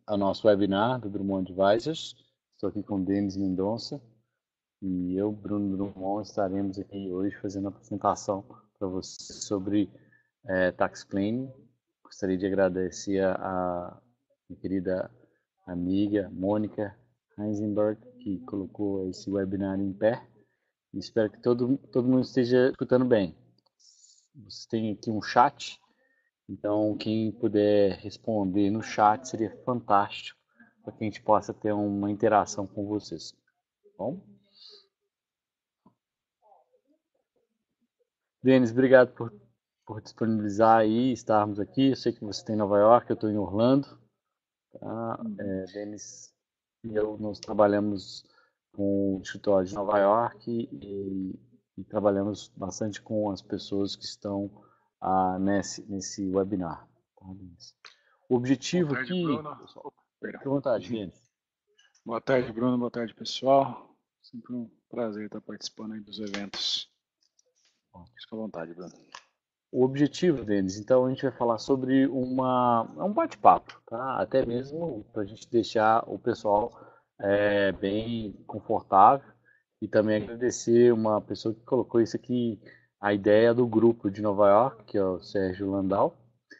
ao nosso webinar do Drummond Advisors. Estou aqui com o Denis Mendonça e eu, Bruno Drummond, estaremos aqui hoje fazendo uma apresentação para você sobre Tax Planning. Gostaria de agradecer a minha querida amiga Mônica Heisenberg, que colocou esse webinar em pé. E espero que todo mundo esteja escutando bem. Você tem aqui um chat. Então, quem puder responder no chat seria fantástico, para que a gente possa ter uma interação com vocês. Tá bom? Denis, obrigado por disponibilizar aí, estarmos aqui. Eu sei que você está em Nova York, eu estou em Orlando. Tá? Denis e eu, nós trabalhamos com o escritório de Nova York e trabalhamos bastante com as pessoas que estão nesse webinar. Tá, Denis? O objetivo Boa tarde, aqui, Bruno. pessoal, fique à vontade, Denis. Boa tarde, Bruno. Boa tarde, pessoal. Sempre um prazer estar participando aí dos eventos. Fique à vontade, Bruno. O objetivo, Denis, então a gente vai falar sobre um bate-papo, tá? Até mesmo para a gente deixar o pessoal bem confortável e também agradecer uma pessoa que colocou isso aqui, a ideia do grupo de Nova York, que é o Sérgio Landau,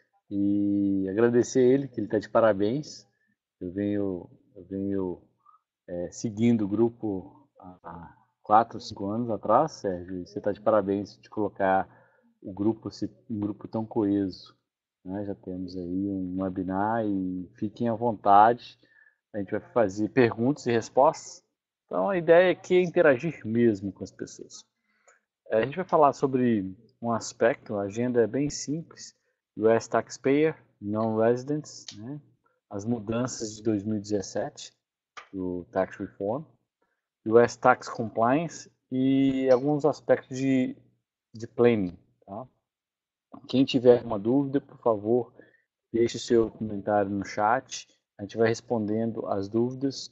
e agradecer ele, que ele está de parabéns. Eu venho seguindo o grupo há 4 ou 5 anos atrás, Sérgio, e você está de parabéns de colocar um grupo tão coeso. Né? Já temos aí um webinar e fiquem à vontade. A gente vai fazer perguntas e respostas. Então a ideia aqui é interagir mesmo com as pessoas. A gente vai falar sobre um aspecto, a agenda é bem simples, US Taxpayer, Non-Residents, né? As mudanças de 2017 do Tax Reform, US Tax Compliance e alguns aspectos de planning. Tá? Quem tiver uma dúvida, por favor, deixe seu comentário no chat. A gente vai respondendo as dúvidas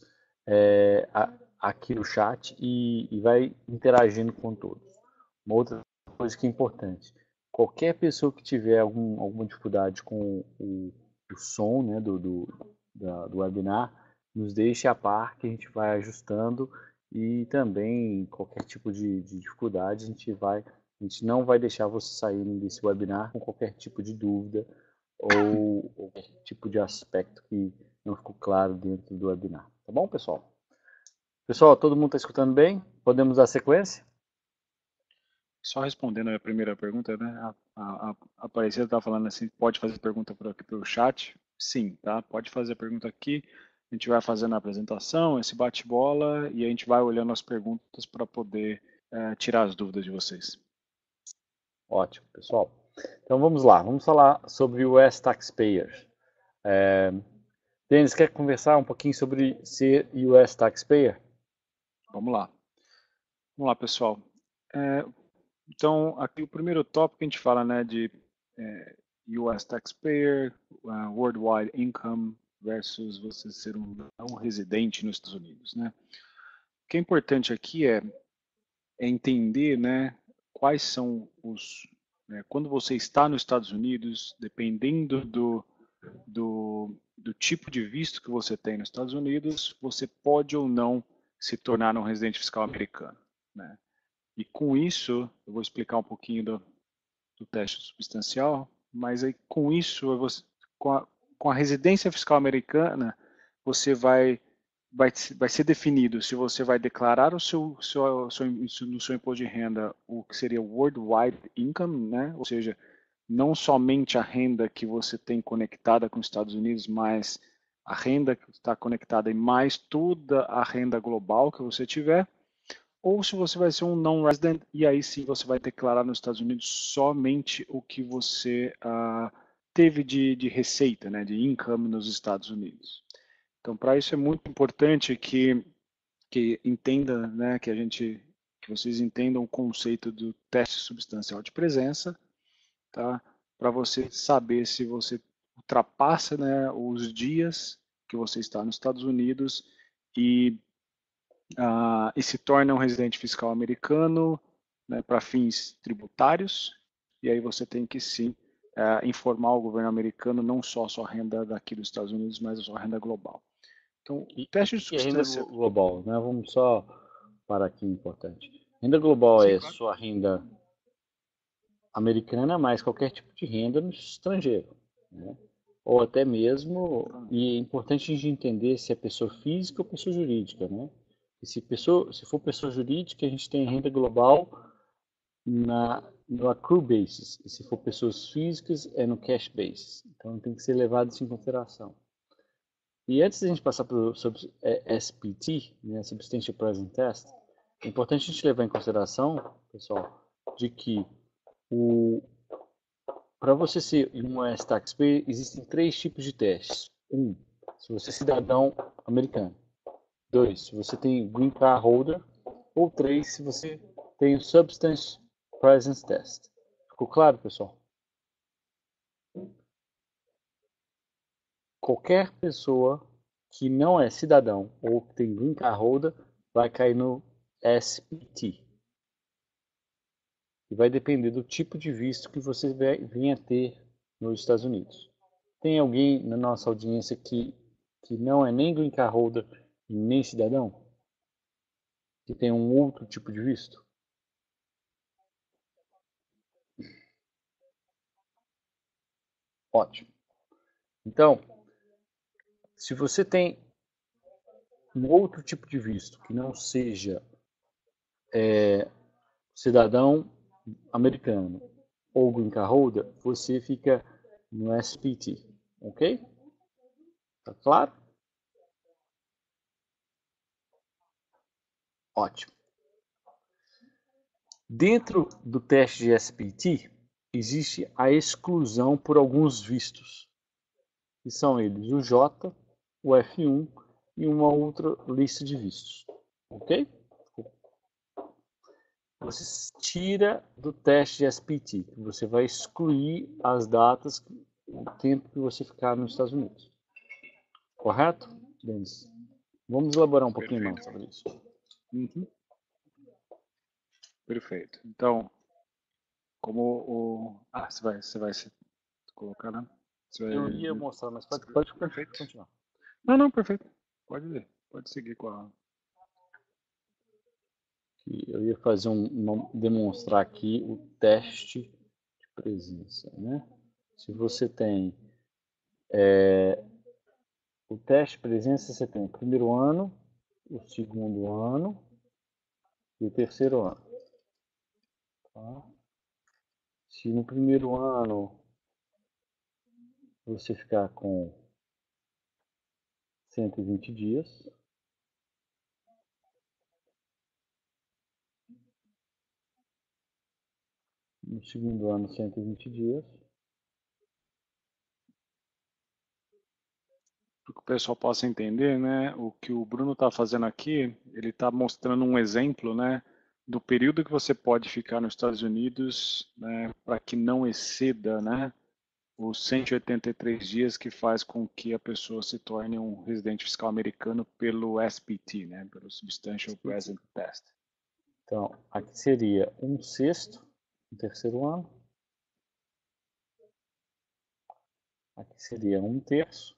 aqui no chat e vai interagindo com todos. Uma outra coisa que é importante, qualquer pessoa que tiver alguma dificuldade com o som, né, do webinar, nos deixe a par que a gente vai ajustando e também qualquer tipo de dificuldade a gente não vai deixar você sair desse webinar com qualquer tipo de dúvida ou qualquer tipo de aspecto que não ficou claro dentro do webinar. Tá bom, pessoal? Pessoal, todo mundo está escutando bem? Podemos dar sequência? Só respondendo a primeira pergunta, né? A Aparecida estava falando assim, pode fazer pergunta por aqui pelo chat? Sim, tá? Pode fazer a pergunta aqui. A gente vai fazendo a apresentação, esse bate-bola, e a gente vai olhando as perguntas para poder tirar as dúvidas de vocês. Ótimo, pessoal. Então vamos lá, vamos falar sobre o US Taxpayer. Denis, quer conversar um pouquinho sobre ser US Taxpayer? Vamos lá. Vamos lá, pessoal. Então, aqui o primeiro tópico a gente fala, né, de US Taxpayer, Worldwide Income versus você ser um não residente nos Estados Unidos, né? O que é importante aqui é entender, né, quais são quando você está nos Estados Unidos, dependendo do tipo de visto que você tem nos Estados Unidos, você pode ou não se tornar um residente fiscal americano, né? E com isso, eu vou explicar um pouquinho do teste substancial, mas aí com isso, com a residência fiscal americana, você vai ser definido se você vai declarar no seu imposto de renda o que seria o worldwide income, né? Ou seja, não somente a renda que você tem conectada com os Estados Unidos, mas a renda que está conectada e mais toda a renda global que você tiver, ou se você vai ser um non-resident e aí sim você vai declarar nos Estados Unidos somente o que você teve de receita, né, de income nos Estados Unidos. Então, para isso é muito importante que entenda, né, que vocês entendam o conceito do teste substancial de presença, tá? Para você saber se você ultrapassa, né, os dias que você está nos Estados Unidos e se torna um residente fiscal americano, né, para fins tributários, e aí você tem que sim informar o governo americano não só a sua renda daqui dos Estados Unidos, mas a sua renda global. Então, o teste de E a renda substância... global, né? Vamos só parar aqui, importante. Renda global Sim, é claro. sua renda americana mais qualquer tipo de renda no estrangeiro, né? Ou até mesmo, e é importante a gente entender se é pessoa física ou pessoa jurídica, né? E se for pessoa jurídica, a gente tem renda global no accrue basis, e se for pessoas físicas, é no cash basis. Então tem que ser levado isso em consideração. E antes de a gente passar para o SPT, né, Substantial Present Test, é importante a gente levar em consideração, pessoal, de que para você ser um US Taxpayer, existem 3 tipos de testes. Se você é cidadão americano. 2, se você tem Green Card Holder. Ou 3, se você tem o Substance Presence Test. Ficou claro, pessoal? Qualquer pessoa que não é cidadão ou que tem Green Card Holder vai cair no SPT. E vai depender do tipo de visto que você venha ter nos Estados Unidos. Tem alguém na nossa audiência que não é nem Green Card Holder e nem cidadão? Que tem um outro tipo de visto? Ótimo. Então, se você tem um outro tipo de visto que não seja cidadão americano ou green card holder, você fica no SPT, ok? Tá claro? Ótimo. Dentro do teste de SPT, existe a exclusão por alguns vistos, que são eles o J, o F1 e uma outra lista de vistos, ok? Você tira do teste de SPT, você vai excluir as datas, o tempo que você ficar nos Estados Unidos. Correto, Denis? Vamos elaborar um pouquinho mais sobre isso. Uhum. Perfeito. Então, como o... você vai se colocar, né? Eu ia mostrar, mas pode Perfeito. continuar. Não, perfeito. Pode ler. Pode seguir com a... Eu ia fazer demonstrar aqui o teste de presença, né? Se você tem o teste de presença, você tem o primeiro ano, o segundo ano e o terceiro ano. Tá? Se no primeiro ano você ficar com 120 dias, no segundo ano 120 dias, Para que o pessoal possa entender, né? O que o Bruno está fazendo aqui, ele está mostrando um exemplo, né? Do período que você pode ficar nos Estados Unidos, né? Para que não exceda, né? Os 183 dias que faz com que a pessoa se torne um residente fiscal americano pelo SPT, né? Pelo Substantial Present Test. então aqui seria um sexto no terceiro ano, aqui seria um terço.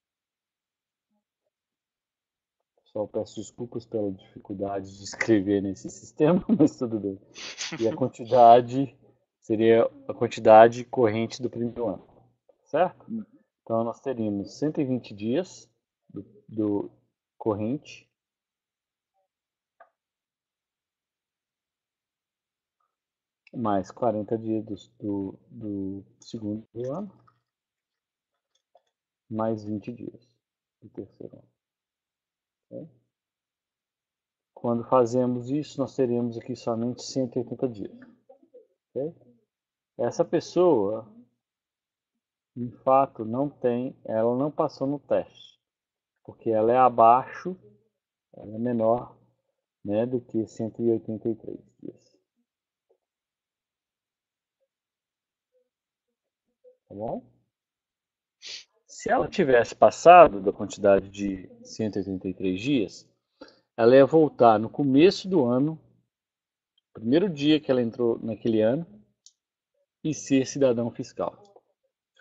Só peço desculpas pela dificuldade de escrever nesse sistema, mas tudo bem. E a quantidade seria a quantidade corrente do primeiro ano, certo? Então nós teríamos 120 dias do corrente, mais 40 dias do segundo ano, mais 20 dias do terceiro ano. Okay? Quando fazemos isso, nós teríamos aqui somente 180 dias. Okay? Essa pessoa, de fato, ela não passou no teste, porque ela é abaixo, ela é menor, né, do que 183 dias. Tá bom? Se ela tivesse passado da quantidade de 183 dias, ela ia voltar no começo do ano, primeiro dia que ela entrou naquele ano, e ser cidadão fiscal.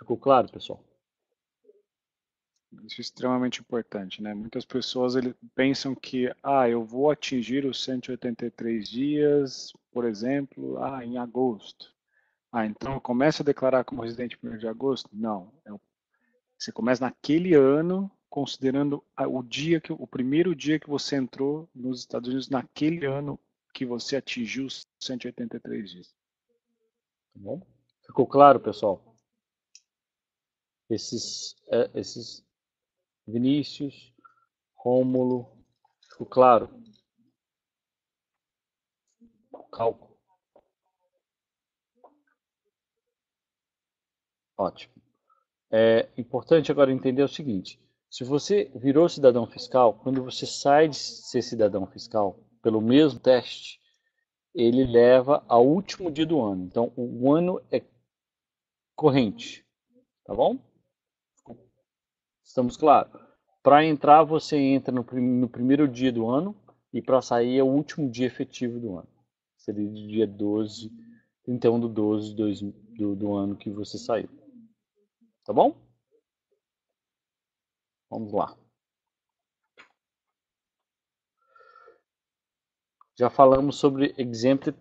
Ficou claro, pessoal? Isso é extremamente importante, né? Muitas pessoas pensam que, eu vou atingir os 183 dias, por exemplo, em agosto. Então eu começo a declarar como residente 1º de agosto? Não. Você começa naquele ano, considerando o primeiro dia que você entrou nos Estados Unidos, naquele ano que você atingiu os 183 dias. Tá bom? Ficou claro, pessoal? Esses Vinícius, Rômulo, ficou claro? Cálculo. Ótimo. É importante agora entender o seguinte: se você virou cidadão fiscal, quando você sai de ser cidadão fiscal pelo mesmo teste, ele leva ao último dia do ano. Então, o ano é corrente, tá bom? Estamos claros? Para entrar, você entra no primeiro dia do ano e para sair é o último dia efetivo do ano. Seria de dia 12, 31 do 12 do ano que você saiu. Tá bom? Vamos lá. Já falamos sobre exempted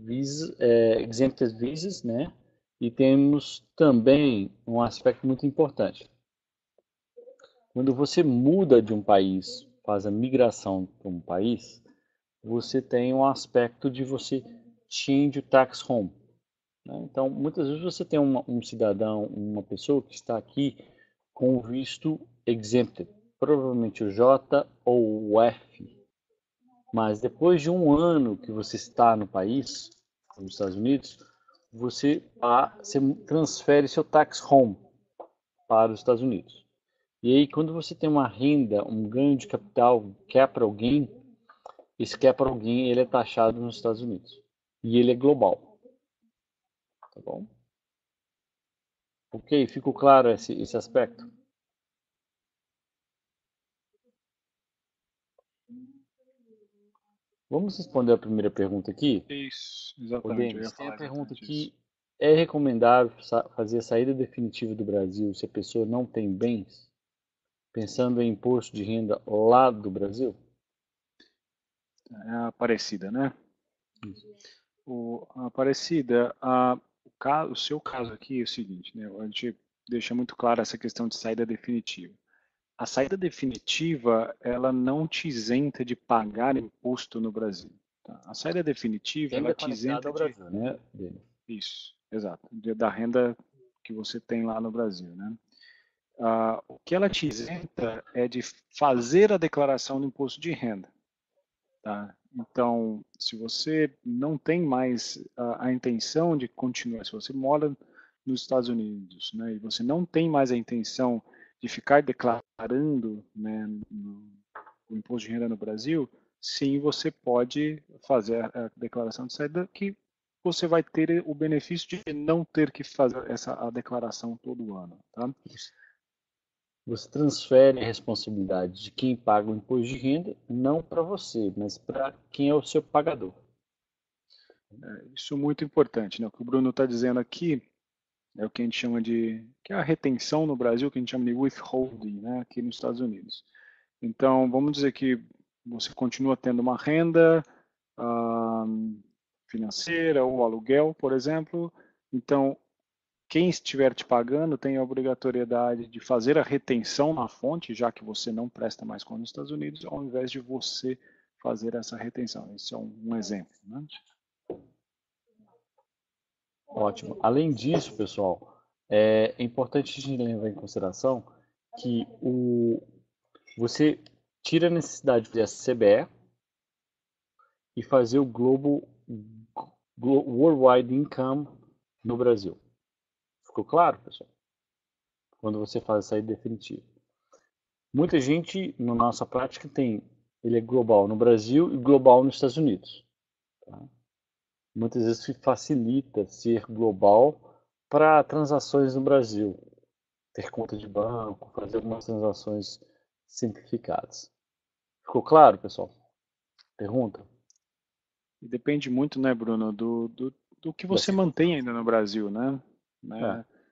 visas, né? E temos também um aspecto muito importante. Quando você muda de um país, faz a migração para um país, você tem um aspecto de você change o tax home. Né? Então, muitas vezes você tem um cidadão, uma pessoa que está aqui com o visto exempted, provavelmente o J ou o F. Mas depois de um ano que você está no país, nos Estados Unidos, você transfere seu tax home para os Estados Unidos. E aí, quando você tem uma renda, um ganho de capital, capital gain, esse capital gain ele é taxado nos Estados Unidos. E ele é global. Tá bom? Ok, ficou claro esse aspecto? Vamos responder a primeira pergunta aqui? Isso, Ô, exatamente, eu ia Denis, tem a falar pergunta exatamente isso. aqui. É recomendável fazer a saída definitiva do Brasil se a pessoa não tem bens? Pensando em imposto de renda lá do Brasil? É a Aparecida, né? Isso. A Aparecida, o seu caso aqui é o seguinte, né? A gente deixa muito claro essa questão de saída definitiva. A saída definitiva, ela não te isenta de pagar imposto no Brasil. Tá? A saída definitiva, ela Renda te conectada isenta ao de... Brasil, né, Denis? Isso, exato. Da renda que você tem lá no Brasil, né? O que ela te isenta é de fazer a declaração do imposto de renda. Tá? Então, se você não tem mais a intenção de continuar, se você mora nos Estados Unidos, né, e você não tem mais a intenção de ficar declarando, né, o imposto de renda no Brasil, sim, você pode fazer a declaração de saída que você vai ter o benefício de não ter que fazer a declaração todo ano. Tá? Você transfere a responsabilidade de quem paga o imposto de renda, não para você, mas para quem é o seu pagador. Isso é muito importante. Né? O que o Bruno está dizendo aqui é o que a gente chama que é a retenção no Brasil, que a gente chama de withholding, né, aqui nos Estados Unidos. Então, vamos dizer que você continua tendo uma renda ah, financeira ou aluguel, por exemplo. Então, quem estiver te pagando tem a obrigatoriedade de fazer a retenção na fonte, já que você não presta mais conta nos Estados Unidos, ao invés de você fazer essa retenção. Esse é um exemplo. Né? Ótimo. Além disso, pessoal, é importante a gente levar em consideração que você tira a necessidade de fazer a CBE e fazer o Worldwide Income no Brasil. Ficou claro, pessoal? Quando você faz a saída definitiva. Muita gente, na nossa prática, ele é global no Brasil e global nos Estados Unidos. Tá? Muitas vezes facilita ser global para transações no Brasil, ter conta de banco, fazer algumas transações simplificadas. Ficou claro, pessoal? Pergunta? E depende muito, né, Bruno, do que Da você mantém circunstância. ainda no Brasil, né? É,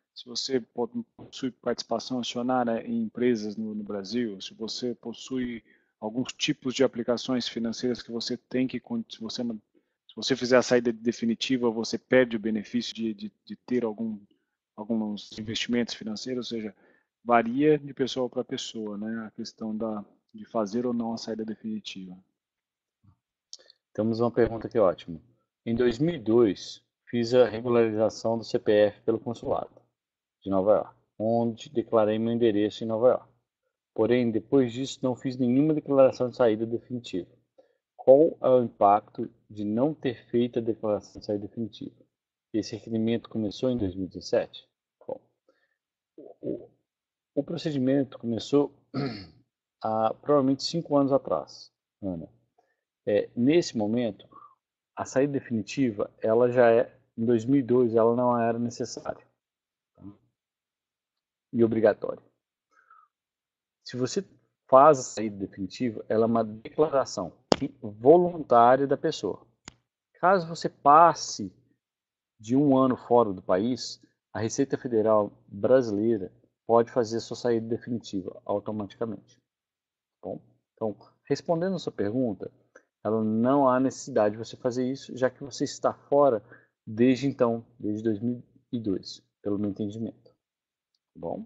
se você possui participação acionária em empresas no Brasil, se você possui alguns tipos de aplicações financeiras que você tem que, se você fizer a saída definitiva, você perde o benefício de ter alguns investimentos financeiros, ou seja, varia de pessoa para pessoa, né, a questão de fazer ou não a saída definitiva. Temos uma pergunta aqui ótima. Em 2002, fiz a regularização do CPF pelo consulado de Nova York, onde declarei meu endereço em Nova York. Porém, depois disso, não fiz nenhuma declaração de saída definitiva. Qual é o impacto de não ter feito a declaração de saída definitiva? Esse requerimento começou em 2017? Bom, o, o procedimento começou há provavelmente 5 anos atrás, Ana. Nesse momento, a saída definitiva, ela já em 2002, ela não era necessária, tá? E obrigatória. Se você faz a saída definitiva, ela é uma declaração voluntária da pessoa. Caso você passe de 1 ano fora do país, a Receita Federal brasileira pode fazer a sua saída definitiva automaticamente. Bom, então, respondendo a sua pergunta, ela não há necessidade de você fazer isso, já que você está fora desde então, desde 2002, pelo meu entendimento. Bom,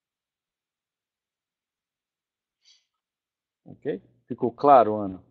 ok? Ficou claro, Ana?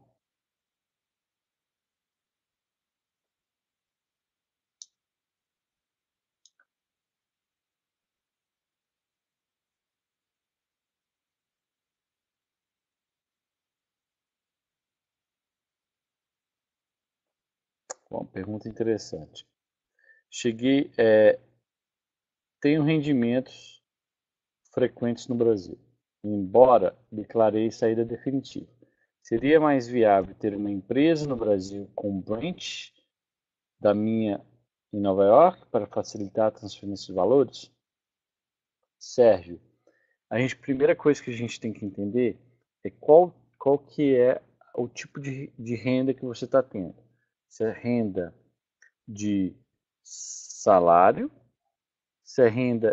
Bom, pergunta interessante. Cheguei, tenho rendimentos frequentes no Brasil, embora declarei saída definitiva. Seria mais viável ter uma empresa no Brasil com branch da minha em Nova York para facilitar a transferência de valores? Sérgio, primeira coisa que a gente tem que entender é qual que é o tipo de renda que você está tendo. Se é renda de salário, se é renda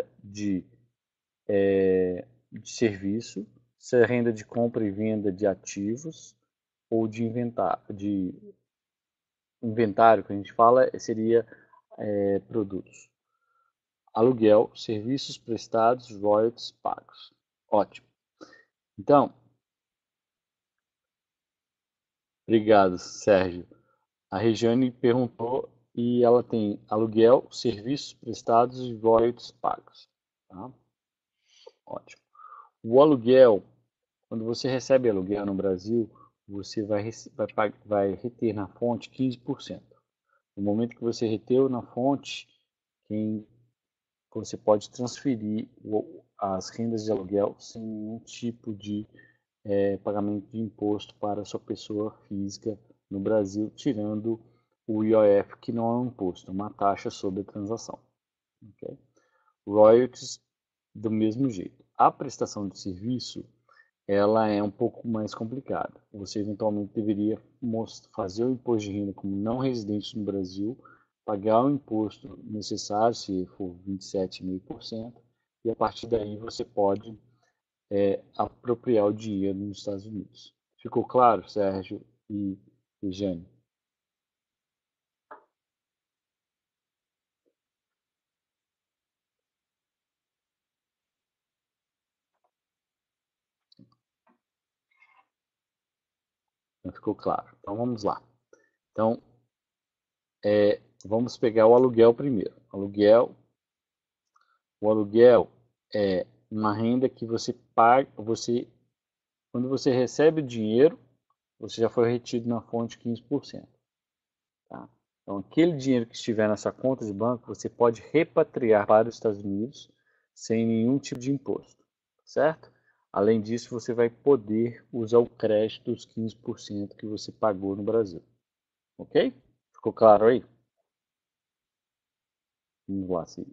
de serviço, se é renda de compra e venda de ativos ou de inventário, que a gente fala, seria produtos. Aluguel, serviços prestados, royalties pagos. Ótimo. Então, obrigado, Sérgio. A Regiane perguntou e ela tem aluguel, serviços prestados e royalties pagos. Tá? Ótimo. O aluguel, quando você recebe aluguel no Brasil, você vai reter na fonte 15%. No momento que você reteu na fonte, você pode transferir as rendas de aluguel sem nenhum tipo de pagamento de imposto para a sua pessoa física no Brasil, tirando o IOF, que não é um imposto, é uma taxa sobre a transação. Okay? Royalties, do mesmo jeito. A prestação de serviço, ela é um pouco mais complicada. Você eventualmente deveria fazer o imposto de renda como não residente no Brasil, pagar o imposto necessário, se for 27,5%, e a partir daí você pode apropriar o dinheiro nos Estados Unidos. Ficou claro, Sérgio e Jane? Não ficou claro. Então vamos lá. Então, vamos pegar o aluguel primeiro. O aluguel é uma renda que você paga, quando você recebe o dinheiro, você já foi retido na fonte 15%. Tá? Então, aquele dinheiro que estiver na sua conta de banco, você pode repatriar para os Estados Unidos sem nenhum tipo de imposto, certo? Além disso, você vai poder usar o crédito dos 15% que você pagou no Brasil. Ok? Ficou claro aí? Vamos lá, sim.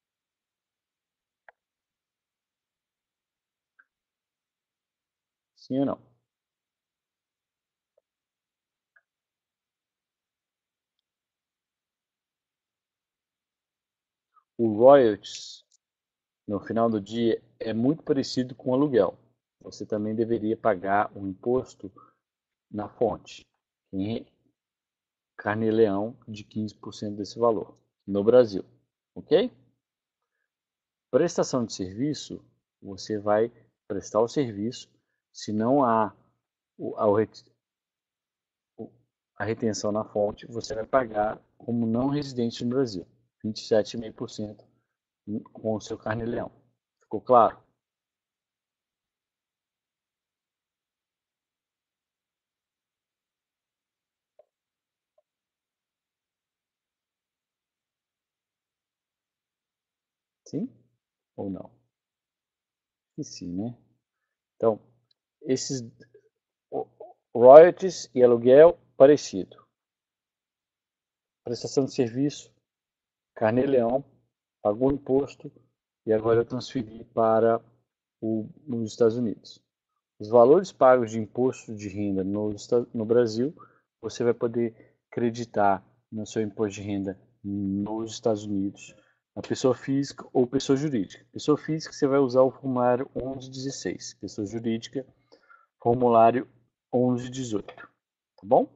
Sim ou não? O royalties no final do dia, é muito parecido com aluguel. Você também deveria pagar o imposto na fonte, em carnê-leão de 15% desse valor, no Brasil, ok? Prestação de serviço, você vai prestar o serviço, se não há a retenção na fonte, você vai pagar como não residente no Brasil, 27,5% com o seu carnê-leão. Ficou claro? Sim ou não? E sim, né? Então, esses royalties e aluguel parecido. Prestação de serviço, carnê-leão, pagou o imposto e agora eu transferi para nos Estados Unidos. Os valores pagos de imposto de renda no Brasil, você vai poder creditar no seu imposto de renda nos Estados Unidos, na pessoa física ou pessoa jurídica. Pessoa física, você vai usar o formulário 1116. Pessoa jurídica, formulário 1118. Tá bom?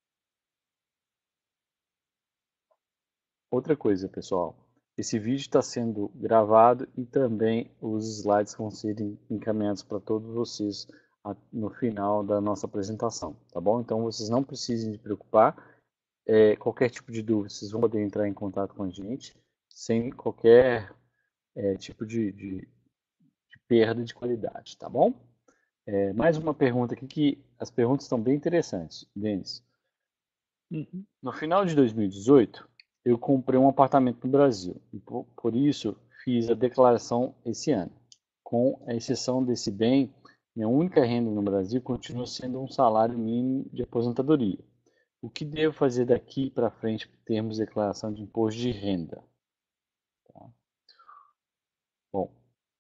Outra coisa, pessoal. Esse vídeo está sendo gravado e também os slides vão ser encaminhados para todos vocês no final da nossa apresentação, tá bom? Então vocês não precisem se preocupar. Qualquer tipo de dúvida, vocês vão poder entrar em contato com a gente sem qualquer tipo de perda de qualidade, tá bom? Mais uma pergunta aqui que as perguntas estão bem interessantes, Denis. No final de 2018, eu comprei um apartamento no Brasil e por isso fiz a declaração esse ano. Com a exceção desse bem, minha única renda no Brasil continua sendo um salário mínimo de aposentadoria. O que devo fazer daqui para frente em termos de declaração de imposto de renda? Tá? Bom,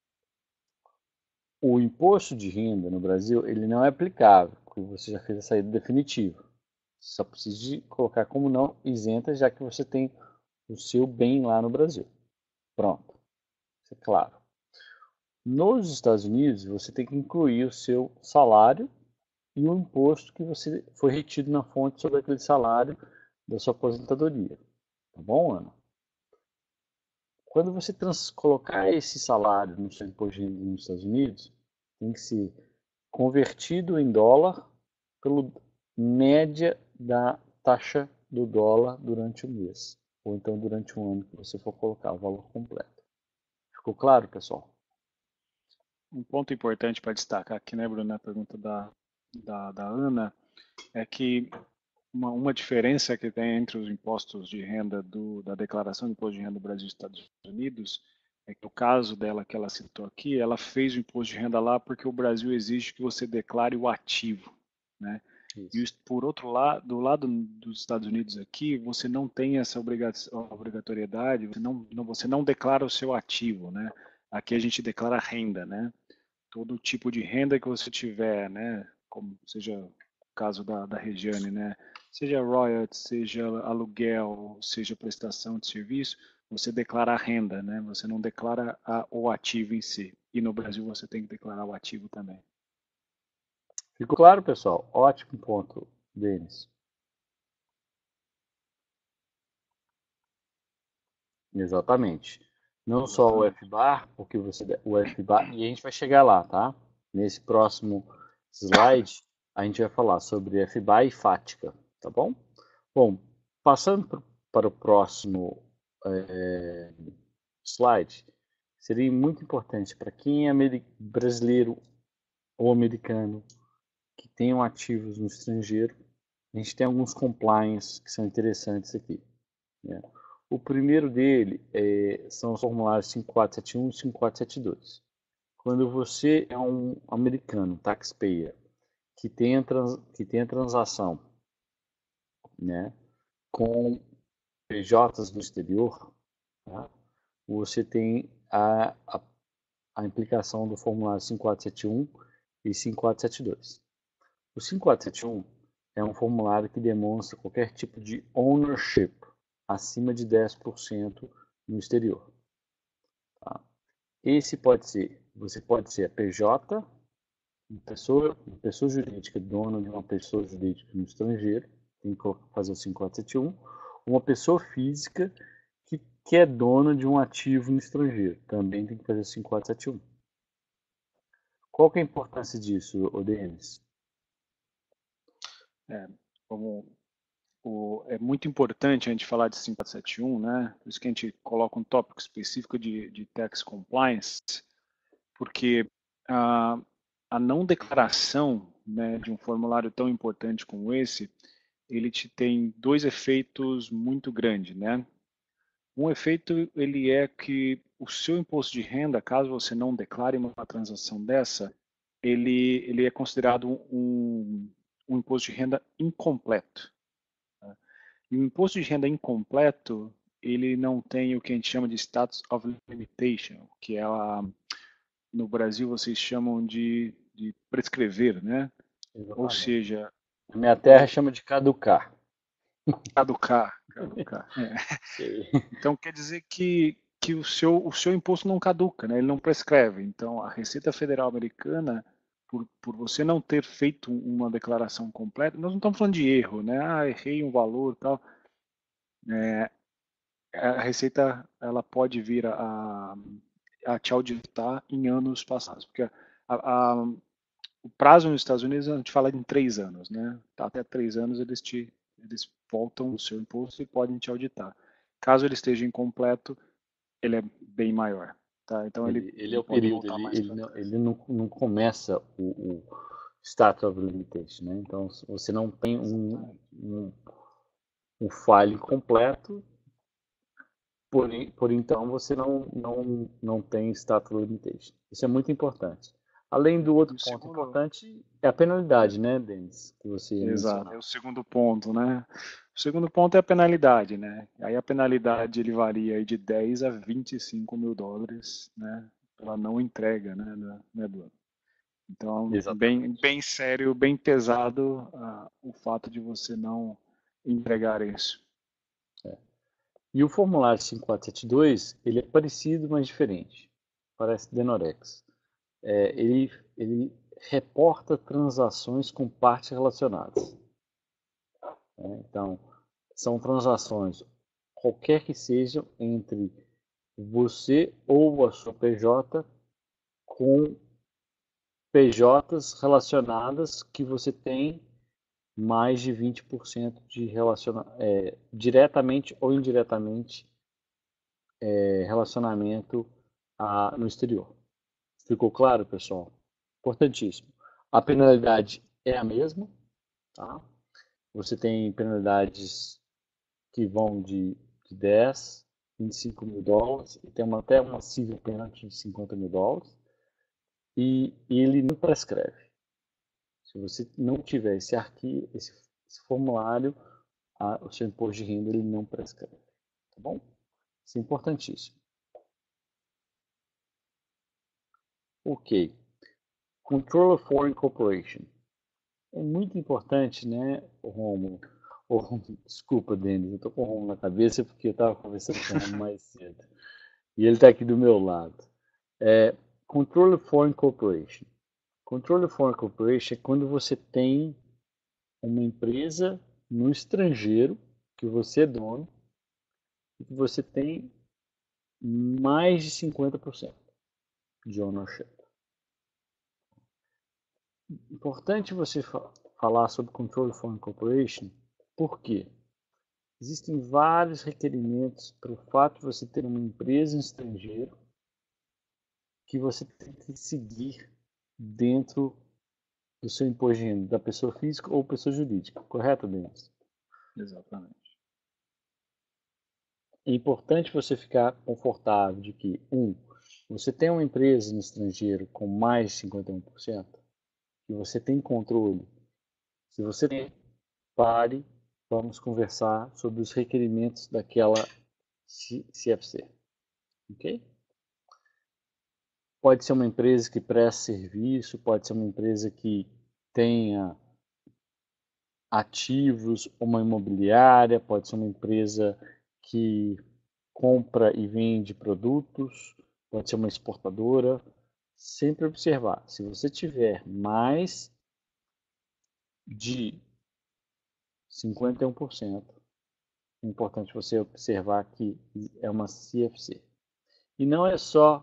o imposto de renda no Brasil ele não é aplicável, porque você já fez a saída definitiva. Você só precisa de colocar como não isenta, já que você tem o seu bem lá no Brasil. Pronto, isso é claro. Nos Estados Unidos, você tem que incluir o seu salário e o imposto que você foi retido na fonte sobre aquele salário da sua aposentadoria. Tá bom, Ana? Quando você colocar esse salário no seu imposto de renda nos Estados Unidos, tem que ser convertido em dólar pela média da taxa do dólar durante o mês, ou então durante um ano que você for colocar o valor completo. Ficou claro, pessoal? Um ponto importante para destacar aqui, né, Bruno, na pergunta da Ana, é que uma diferença que tem entre os impostos de renda da declaração de imposto de renda do Brasil e Estados Unidos é que no caso dela que ela citou aqui, ela fez o imposto de renda lá porque o Brasil exige que você declare o ativo, né? E por outro lado, do lado dos Estados Unidos aqui, você não tem essa obrigatoriedade, você não declara o seu ativo, né? Aqui a gente declara renda, né? Todo tipo de renda que você tiver, né? Como seja o caso da Regiane, né? Seja royalties, seja aluguel, seja prestação de serviço, você declara a renda, né? Você não declara o ativo em si. E no Brasil você tem que declarar o ativo também. Ficou claro, pessoal? Ótimo ponto, Denis. Exatamente. Não só o F-bar, porque o F-bar, e a gente vai chegar lá, tá? Nesse próximo slide, a gente vai falar sobre F-bar e FATCA, tá bom? Bom, passando para o próximo slide, seria muito importante para quem é brasileiro ou americano que tenham ativos no estrangeiro, a gente tem alguns compliance que são interessantes aqui, né? O primeiro dele são os formulários 5471 e 5472. Quando você é um americano, taxpayer, que tem a transação, né, com PJs no exterior, tá? Você tem a implicação do formulário 5471 e 5472. O 5471 é um formulário que demonstra qualquer tipo de ownership acima de 10% no exterior. Tá? você pode ser a PJ, uma pessoa jurídica, dona de uma pessoa jurídica no estrangeiro, tem que fazer o 5471, uma pessoa física que é dona de um ativo no estrangeiro, também tem que fazer o 5471. Qual que é a importância disso, Denis? Como é muito importante a gente falar de 5471, né? Por isso que a gente coloca um tópico específico de tax compliance, porque a não declaração, né, de um formulário tão importante como esse, ele te tem dois efeitos muito grandes, né? Um efeito ele é que o seu imposto de renda, caso você não declare uma transação dessa, ele é considerado um imposto de renda incompleto. E o imposto de renda incompleto, ele não tem o que a gente chama de status of limitation, que é no Brasil vocês chamam de prescrever, né? Ou Exatamente. seja, A minha terra chama de caducar. caducar. Então quer dizer que o seu imposto não caduca, né? Ele não prescreve. Então a Receita Federal Americana, por você não ter feito uma declaração completa, nós não estamos falando de erro, né? Errei um valor e tal. A Receita ela pode vir a te auditar em anos passados, porque o prazo nos Estados Unidos a gente fala em 3 anos, né? Até 3 anos eles voltam o seu imposto e podem te auditar. Caso ele esteja incompleto, ele é bem maior, tá? Então Ele é ele o pode período, voltar mais para trás. ele não começa o Statute of Limitation, né? Então, se você não tem Exatamente. um file completo, por então você não tem Statute of Limitation. Isso é muito importante. Além do E outro o ponto segundo, importante, é a penalidade, né, Denis, que você exato, é mencionou. o segundo ponto, né? O segundo ponto é a penalidade, né? Aí a penalidade ele varia aí de 10 a 25 mil dólares, né? Pela não entrega, né, Eduardo? Então, bem, Exatamente. bem sério, bem pesado o fato de você não entregar isso. E o formulário 5472, ele é parecido, mas diferente. Parece Denorex. Ele reporta transações com partes relacionadas, né? Então, são transações, qualquer que sejam, entre você ou a sua PJ com PJs relacionadas que você tem mais de 20% de diretamente ou indiretamente, relacionamento no exterior. Ficou claro, pessoal? Importantíssimo. A penalidade é a mesma, tá? Você tem penalidades que vão de 10, 25 mil dólares, e tem até uma civil penalty de 50 mil dólares, e ele não prescreve. Se você não tiver esse arquivo, esse formulário, o seu imposto de renda ele não prescreve. Tá bom? Isso é importantíssimo. Ok. Control of Foreign Corporation. É muito importante, né, Romulo? Desculpa, Denis, eu estou com o Romulo na cabeça porque eu estava conversando com o Romulo mais cedo. E ele está aqui do meu lado. Control of Foreign Corporation. Control of Foreign Corporation é quando você tem uma empresa no estrangeiro, que você é dono, e que você tem mais de 50% de ownership. Importante você falar sobre Control of Foreign Corporation, por quê? Existem vários requerimentos para o fato de você ter uma empresa no estrangeiro que você tem que seguir dentro do seu imposto de renda, da pessoa física ou pessoa jurídica. Correto, Denis? Exatamente. É importante você ficar confortável de que, você tem uma empresa no estrangeiro com mais de 51%, que você tem controle. Se você tem, pare, vamos conversar sobre os requerimentos daquela CFC. Ok? Pode ser uma empresa que presta serviço, pode ser uma empresa que tenha ativos, uma imobiliária, pode ser uma empresa que compra e vende produtos, pode ser uma exportadora. Sempre observar. Se você tiver mais de 51%, é importante você observar que é uma CFC. E não é só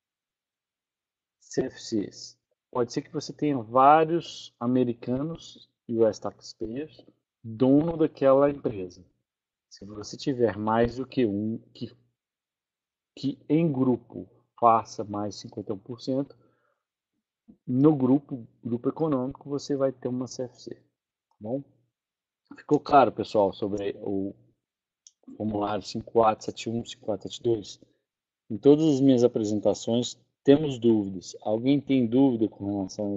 CFCs. Pode ser que você tenha vários americanos, US taxpayers, dono daquela empresa. Se você tiver mais do que um que em grupo faça mais 51%, no grupo econômico, você vai ter uma CFC. Tá bom? Ficou claro, pessoal, sobre o formulário 5471, 5472? Em todas as minhas apresentações, temos dúvidas. Alguém tem dúvida com relação a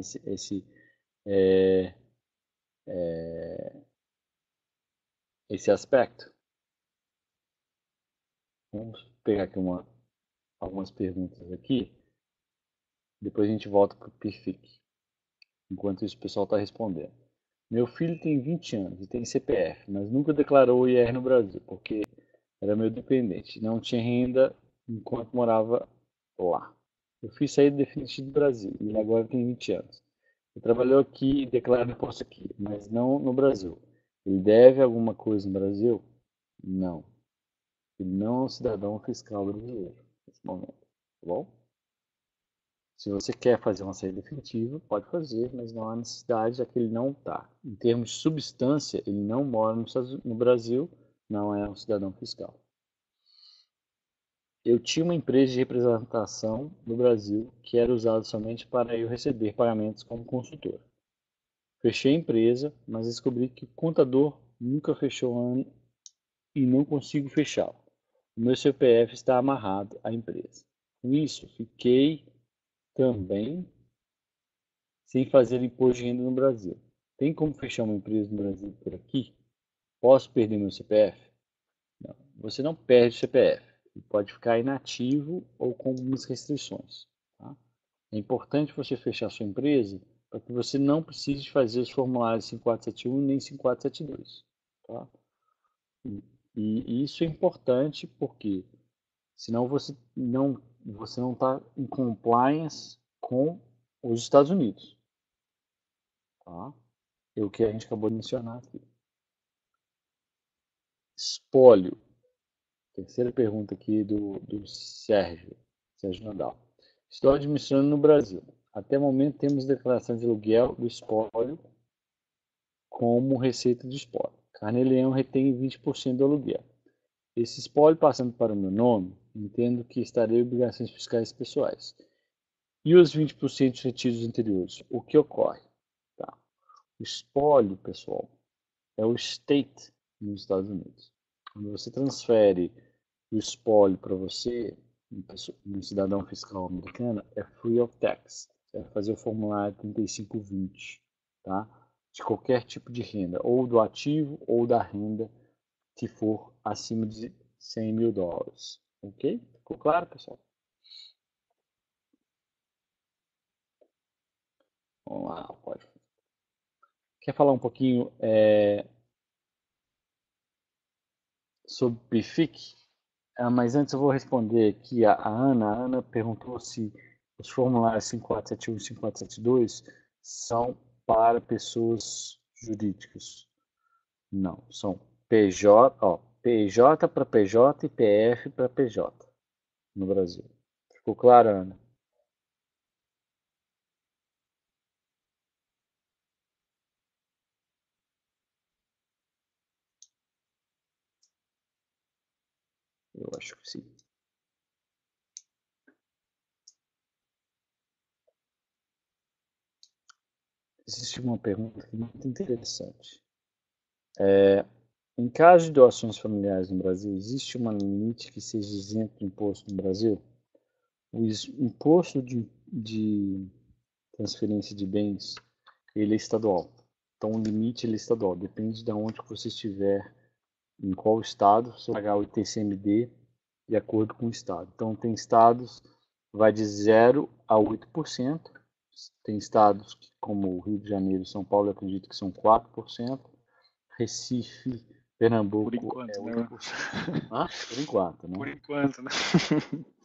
esse aspecto? Vamos pegar aqui algumas perguntas aqui. Depois a gente volta para o PIFIC. Enquanto isso, o pessoal está respondendo. Meu filho tem 20 anos e tem CPF, mas nunca declarou o IR no Brasil, porque era meu dependente. Não tinha renda enquanto morava lá. Eu fiz saída definitiva do Brasil e ele agora tem 20 anos. Ele trabalhou aqui e declara imposto aqui, mas não no Brasil. Ele deve alguma coisa no Brasil? Não. Ele não é um cidadão fiscal brasileiro nesse momento. Tá bom? Se você quer fazer uma saída definitiva, pode fazer, mas não há necessidade, já que ele não está. Em termos de substância, ele não mora no Brasil, não é um cidadão fiscal. Eu tinha uma empresa de representação no Brasil que era usada somente para eu receber pagamentos como consultor. Fechei a empresa, mas descobri que o contador nunca fechou o ano e não consigo fechá-lo. O meu CPF está amarrado à empresa. Com isso, fiquei também sem fazer imposto de renda no Brasil. Tem como fechar uma empresa no Brasil por aqui? Posso perder meu CPF? Não. Você não perde o CPF. Ele pode ficar inativo ou com algumas restrições. Tá? É importante você fechar sua empresa para que você não precise fazer os formulários 5471 nem 5472. Tá? E isso é importante porque senão você não está em compliance com os Estados Unidos. Tá? É o que a gente acabou de mencionar aqui. Espólio. Terceira pergunta aqui do Sérgio Nadal. Estou administrando no Brasil. Até o momento temos declaração de aluguel do espólio como receita de espólio. Carnê-Leão retém 20% do aluguel. Esse espólio passando para o meu nome, entendo que estarei em obrigações fiscais pessoais. E os 20% retidos anteriores? O que ocorre? Tá. O espólio, pessoal, é o state nos Estados Unidos. Quando você transfere o espólio para você, um cidadão fiscal americano, é free of tax. Você vai fazer o formulário 3520, tá? De qualquer tipo de renda, ou do ativo ou da renda que for acima de $100 mil. Ok? Ficou claro, pessoal? Vamos lá, pode. Quer falar um pouquinho sobre PIFIC? Mas antes eu vou responder aqui a Ana. A Ana perguntou se os formulários 5471 e 5472 são para pessoas jurídicas. Não, são PJ, PJ para PJ e PF para PJ no Brasil. Ficou claro, Ana? Eu acho que sim. Existe uma pergunta muito interessante. Em caso de doações familiares no Brasil, existe uma limite que seja isento de imposto no Brasil? O imposto de transferência de bens, ele é estadual. Então o limite ele é estadual, depende de onde você estiver, em qual estado, você vai pagar o ITCMD de acordo com o estado. Então tem estados que vai de 0 a 8%, tem estados como o Rio de Janeiro e São Paulo, eu acredito que são 4%, Recife, Pernambuco por enquanto, é né? 8%. Ah, por enquanto, né? Por enquanto, né?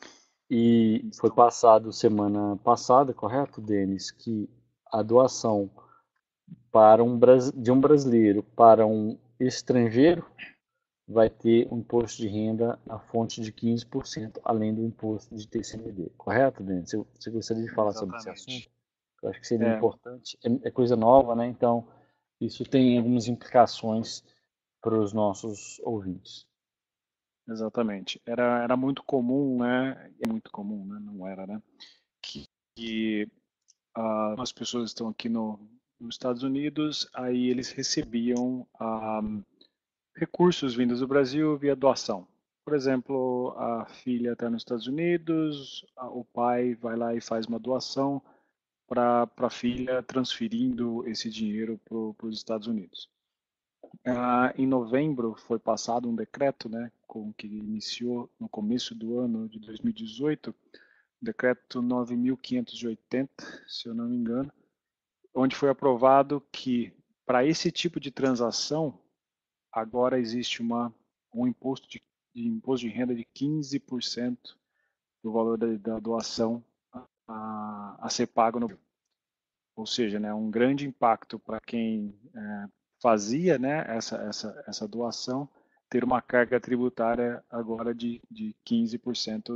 E foi Então, passado semana passada, correto, Denis, que a doação para de um brasileiro para um estrangeiro vai ter um imposto de renda na fonte de 15%, além do imposto de TCMD. Correto, Denis? Você gostaria de falar sobre esse assunto? exatamente. Eu acho que seria É, importante. É coisa nova, né? Então, isso tem algumas implicações para os nossos ouvintes. exatamente. Era muito comum, né? É muito comum, né? Não era, né? Que as pessoas estão aqui nos Estados Unidos, aí eles recebiam recursos vindos do Brasil via doação. Por exemplo, a filha está nos Estados Unidos, o pai vai lá e faz uma doação para a filha, transferindo esse dinheiro para os Estados Unidos. Em novembro foi passado um decreto, né, que iniciou no começo do ano de 2018, decreto 9.580, se eu não me engano, onde foi aprovado que para esse tipo de transação agora existe um imposto de renda de 15% do valor da doação a ser pago no, ou seja, né, um grande impacto para quem fazia, né, essa doação, ter uma carga tributária agora de 15%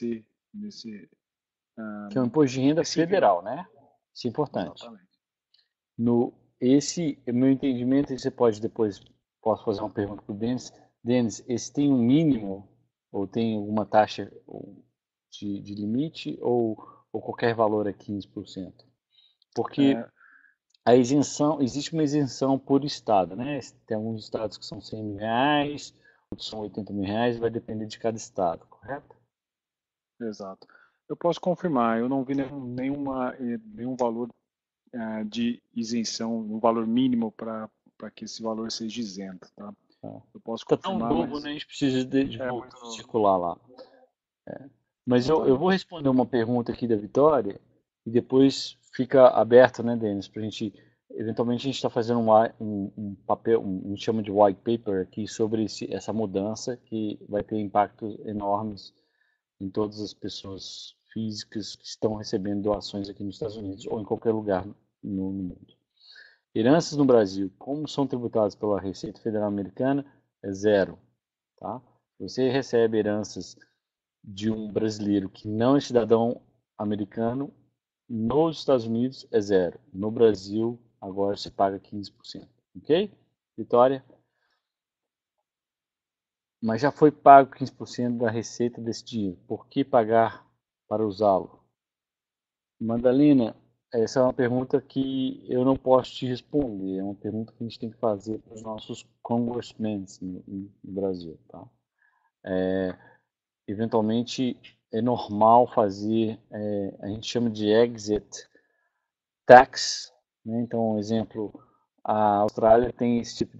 Que é um imposto de renda nesse veio. federal, né? Isso é importante. Exatamente. Meu entendimento, e você pode depois, posso fazer uma pergunta para o Denis. Denis, esse tem um mínimo, ou tem alguma taxa de limite, ou qualquer valor é 15%? Porque É, a isenção, existe uma isenção por estado, né? Tem alguns estados que são 100 mil reais, outros são 80 mil reais, vai depender de cada estado, correto? exato. Eu posso confirmar, eu não vi nenhum valor de isenção, um valor mínimo para que esse valor seja isento, tá? Tá. Eu posso Tá tão confirmar, novo, mas né? A gente precisa de é muito novo. circular lá. Mas eu vou Exatamente. responder uma pergunta aqui da Vitória e depois fica aberto, né, Denis, para a gente. Eventualmente a gente está fazendo um papel, a gente chama de white paper aqui sobre essa mudança que vai ter impactos enormes em todas as pessoas físicas que estão recebendo doações aqui nos Estados Unidos ou em qualquer lugar no mundo. Heranças no Brasil, como são tributadas pela Receita Federal Americana, é zero. Tá? Se você recebe heranças de um brasileiro que não é cidadão americano, nos Estados Unidos é zero. No Brasil, agora se paga 15%. Ok? Vitória? Mas já foi pago 15% da receita desse dinheiro. Por que pagar para usá-lo? Mandalina, essa é uma pergunta que eu não posso te responder. É uma pergunta que a gente tem que fazer para os nossos congressmen no Brasil. Tá? Eventualmente, é normal fazer, a gente chama de exit tax. Né? Então, um exemplo, a Austrália tem esse tipo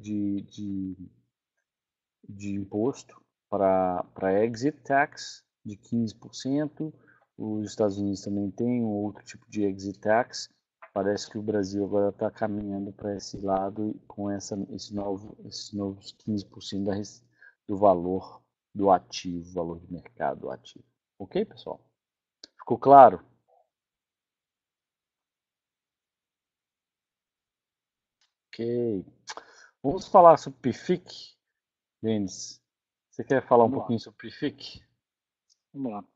de imposto para exit tax de 15%. Os Estados Unidos também têm um outro tipo de exit tax. Parece que o Brasil agora está caminhando para esse lado com esses novos 15% do valor do ativo, valor de mercado do ativo. Ok, pessoal? Ficou claro? Ok. Vamos falar sobre PFIC, Denis. Você quer falar um Vamos lá, pouquinho sobre PFIC? vamos lá.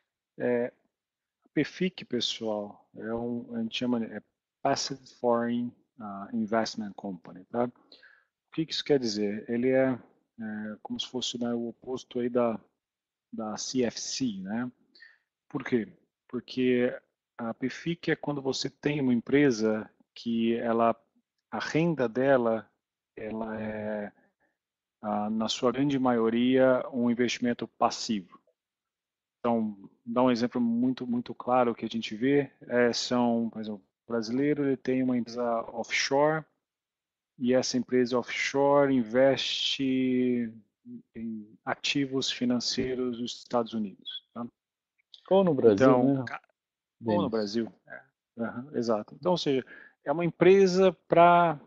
A PFIC, pessoal, a gente chama de Passive Foreign Investment Company, tá? O que isso quer dizer? Ele é como se fosse, né, o oposto aí da CFC, né? Por quê? Porque a PFIC é quando você tem uma empresa que a renda dela, ela é, na sua grande maioria, um investimento passivo. Então, dar um exemplo muito claro que a gente vê, por exemplo, o brasileiro ele tem uma empresa offshore e essa empresa offshore investe em ativos financeiros dos Estados Unidos. Tá? Ou no Brasil, Então, né, ou no Denis? Brasil. Exato. Então, ou seja, é uma empresa para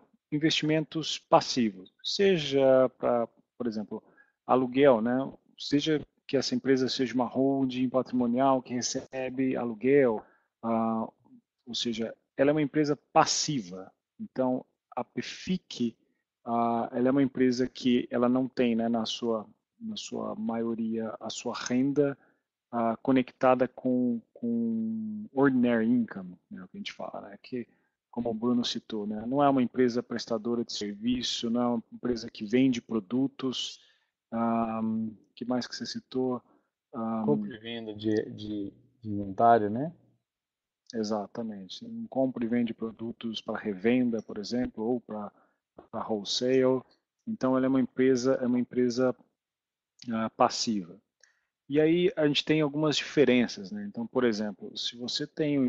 investimentos passivos, seja para, por exemplo, aluguel, né? Seja que essa empresa seja uma holding patrimonial que recebe aluguel, ou seja, ela é uma empresa passiva. Então, a PFIC, ela é uma empresa que ela não tem, né, na sua maioria, a sua renda conectada com ordinary income, né, o que a gente fala, né, que, como o Bruno citou, né, não é uma empresa prestadora de serviço, não é uma empresa que vende produtos. Que mais que você citou? Compra e venda de inventário, né? Exatamente. Não compra e vende produtos para revenda, por exemplo, ou para wholesale. Então, ela é uma empresa passiva. E aí a gente tem algumas diferenças, né? Então, por exemplo, se você tem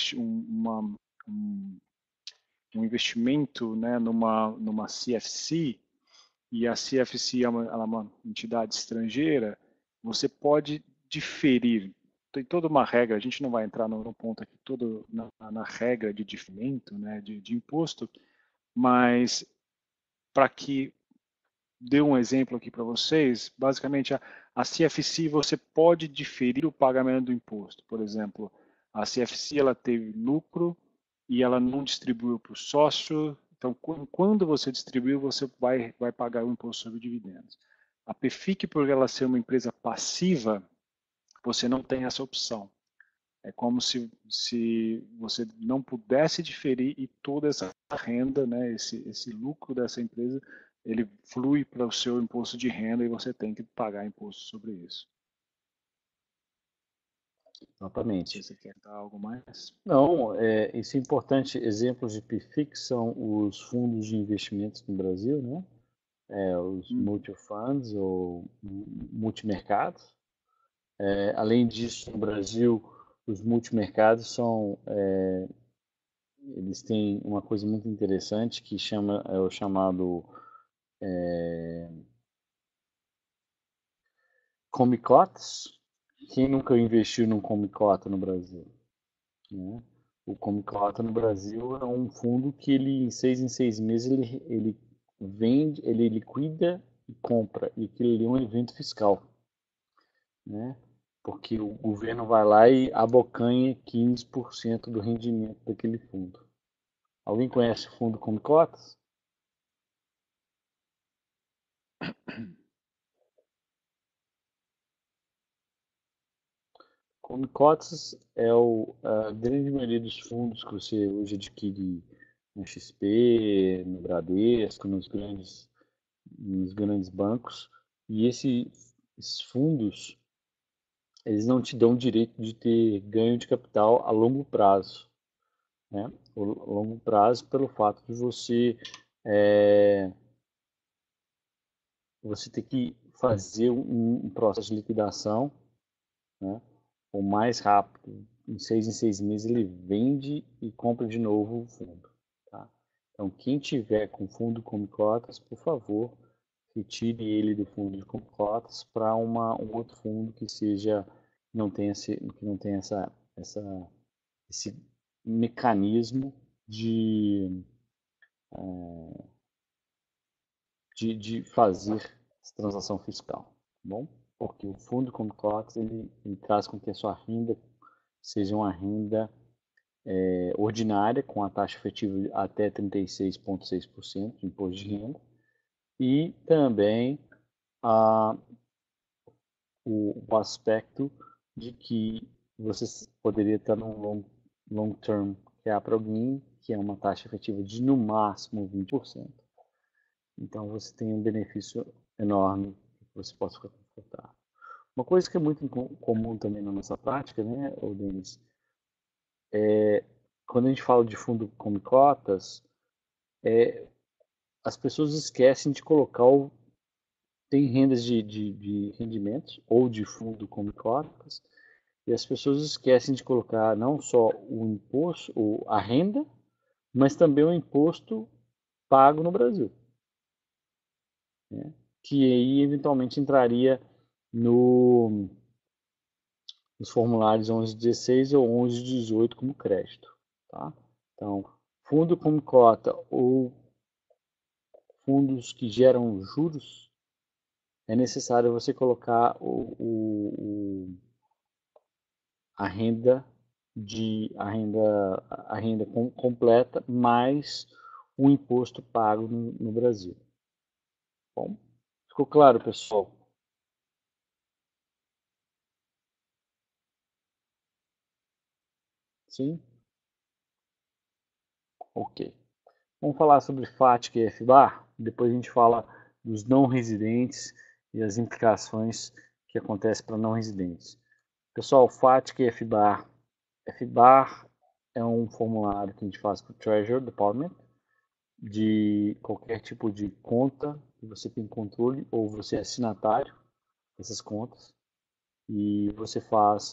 um investimento, né, numa CFC, e a CFC ela é uma entidade estrangeira, você pode diferir. Tem toda uma regra, a gente não vai entrar no ponto aqui todo na regra de diferimento, né, de imposto, mas para que dê um exemplo aqui para vocês, basicamente a CFC você pode diferir o pagamento do imposto. Por exemplo, a CFC ela teve lucro e ela não distribuiu para o sócio, então quando você distribuiu, você vai pagar o imposto sobre dividendos. A PFIC, por ela ser uma empresa passiva, você não tem essa opção. É como se você não pudesse diferir e toda essa renda, né, esse lucro dessa empresa, ele flui para o seu imposto de renda e você tem que pagar imposto sobre isso. Não sei Exatamente. se você quer dar algo mais. Não, isso é importante. Exemplos de PFIC são os fundos de investimentos no Brasil, né? Os multifunds ou multimercados. Além disso, no Brasil, os multimercados eles têm uma coisa muito interessante que é o chamado Comicotas. Quem nunca investiu num Comicota no Brasil? Né? O Comicota no Brasil é um fundo que ele, em 6 meses, ele vende, ele liquida e compra. E aquilo ali é um evento fiscal, né? Porque o governo vai lá e abocanha 15% do rendimento daquele fundo. Alguém conhece o fundo Comicotas? Comicotas é a grande maioria dos fundos que você hoje adquire no XP, no Bradesco, nos grandes bancos. E esses fundos, eles não te dão o direito de ter ganho de capital a longo prazo, né? O longo prazo pelo fato de é, você ter que fazer um processo de liquidação, né? O mais rápido, em 6 meses, ele vende e compra de novo o fundo. Tá? Então, quem tiver com fundo como cotas, por favor, retire ele do fundo de cotas para um outro fundo que não tenha esse mecanismo de fazer essa transação fiscal, tá bom? Porque o fundo como cotas ele traz com que a sua renda seja uma renda ordinária, com a taxa efetiva até 36,6% de imposto de renda, e também a, o aspecto de que você poderia estar num long term cap alguém, que é uma taxa efetiva de no máximo 20%. Então você tem um benefício enorme que você possa ficar confortável. Uma coisa que é muito comum também na nossa prática, né, Denis, quando a gente fala de fundo como cotas, as pessoas esquecem de colocar tem rendas de rendimentos ou de fundo como cotas, e as pessoas esquecem de colocar não só o imposto, a renda, mas também o imposto pago no Brasil, né? Que aí eventualmente entraria no, nos formulários 1116 ou 1118 como crédito. Tá? Então, fundo como cota ou fundos que geram juros é necessário você colocar a renda completa mais o imposto pago no Brasil. Bom, ficou claro, pessoal? Sim? Ok. Vamos falar sobre FATCA e FBAR, depois a gente fala dos não residentes e as implicações que acontecem para não residentes. Pessoal, FATCA e FBAR. FBAR é um formulário que a gente faz para o Treasury Department de qualquer tipo de conta que você tem controle ou você é assinatário dessas contas e você faz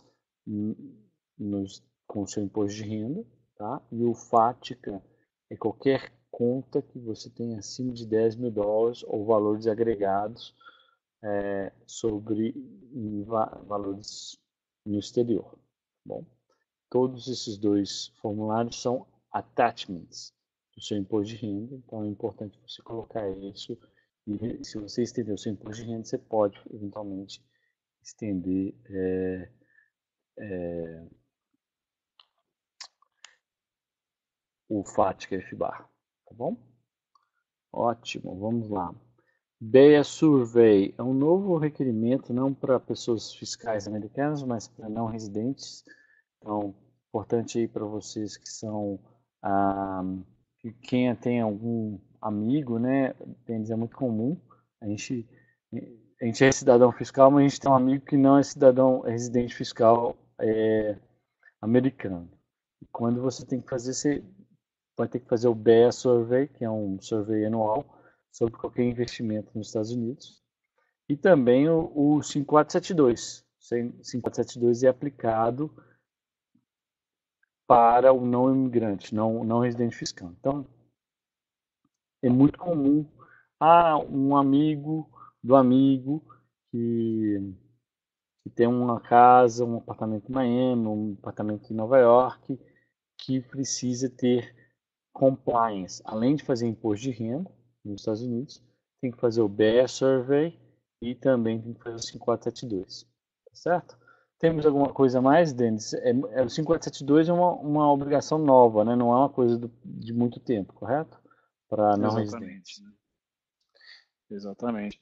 com o seu imposto de renda, tá? E o FATCA é qualquer conta que você tenha acima de $10.000 ou valores agregados sobre valores no exterior. Bom, todos esses dois formulários são attachments do seu imposto de renda, então é importante você colocar isso. E se você estender o seu imposto de renda, você pode eventualmente estender o FATCA FBAR, tá bom? Ótimo, vamos lá. BEA Survey é um novo requerimento não para pessoas fiscais americanas, mas para não residentes. Então, importante aí para vocês que são que quem tem algum amigo, né? É muito comum. A gente, a gente é cidadão fiscal, mas a gente tem um amigo que não é cidadão residente fiscal americano. E quando você tem que fazer, você vai ter que fazer o BEA Survey, que é um survey anual sobre qualquer investimento nos Estados Unidos. E também o 5472. O 5472 é aplicado para o não imigrante, não residente fiscal. Então, é muito comum um amigo do amigo que, que tem uma casa, um apartamento em Miami, um apartamento em Nova York, que precisa ter compliance. Além de fazer imposto de renda nos Estados Unidos, tem que fazer o BEA Survey e também tem que fazer o 5472. Tá certo? Temos alguma coisa mais, Denis? O 5472 é uma obrigação nova, né? Não é uma coisa de muito tempo, correto? Para não Exatamente, residentes. né? Exatamente.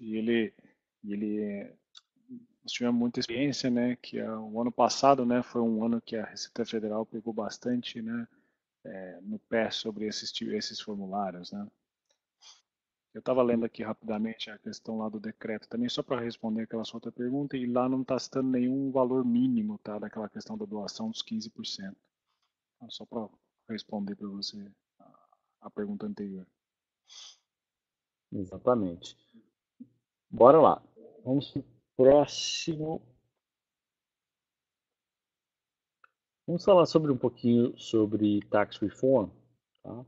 Nós tivemos muita experiência, né? Que o ano passado, né, foi um ano que a Receita Federal pegou bastante, né, no pé sobre esses formulários, né? Eu estava lendo aqui rapidamente a questão lá do decreto, também só para responder aquela sua outra pergunta, e lá não está citando nenhum valor mínimo, tá, daquela questão da doação dos 15%. Então, só para responder para você a pergunta anterior. Exatamente. Bora lá. Vamos para o próximo. Vamos falar sobre um pouquinho sobre tax reform. Tá?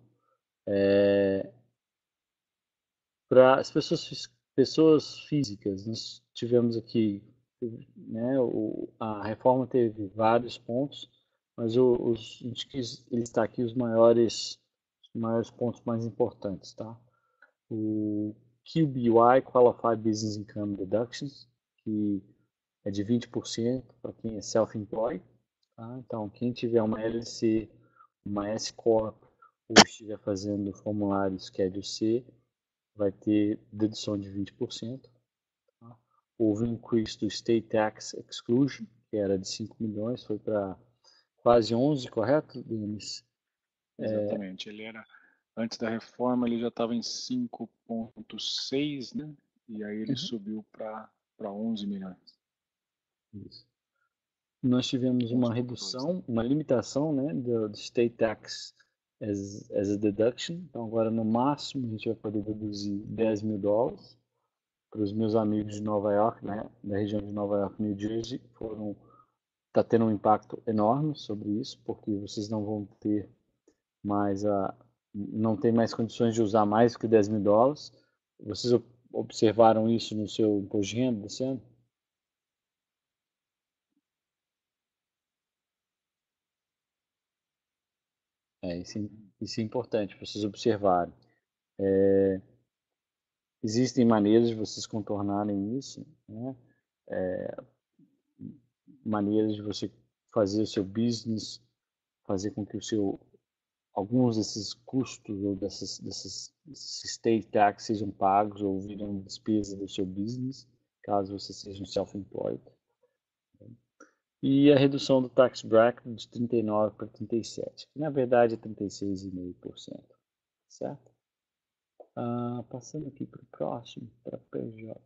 Para as pessoas físicas, nós tivemos aqui, né, a reforma teve vários pontos, mas a gente quis listar aqui os maiores pontos mais importantes, tá? O QBY, Qualified Business Income Deductions, que é de 20% para quem é self-employed, tá? Então, quem tiver uma LLC, uma S Corp ou estiver fazendo formulário Schedule C, vai ter dedução de 20%. Tá? Houve um increase do State Tax Exclusion, que era de 5 milhões, foi para quase 11, correto, Denis? Exatamente. Ele era, antes da reforma, ele já estava em 5,6, né? E aí ele Uhum. subiu para 11 milhões. Isso. Nós tivemos uma 11,2, né? redução, uma limitação, né, do State Tax as a deduction. Então, agora no máximo a gente vai poder deduzir $10.000. Para os meus amigos de Nova York, né, da região de Nova York, New Jersey, está tendo um impacto enorme sobre isso, porque vocês não vão ter mais não tem mais condições de usar mais do que $10.000. Vocês observaram isso no seu imposto de renda desse ano? Isso é importante vocês observarem. existem maneiras de vocês contornarem isso, né? Maneiras de você fazer o seu business, fazer com que alguns desses custos ou desses state tax sejam pagos ou viram despesa do seu business, caso você seja um self-employed. E a redução do tax bracket de 39 para 37, que na verdade é 36,5%, certo? Passando aqui para o próximo, para PJ.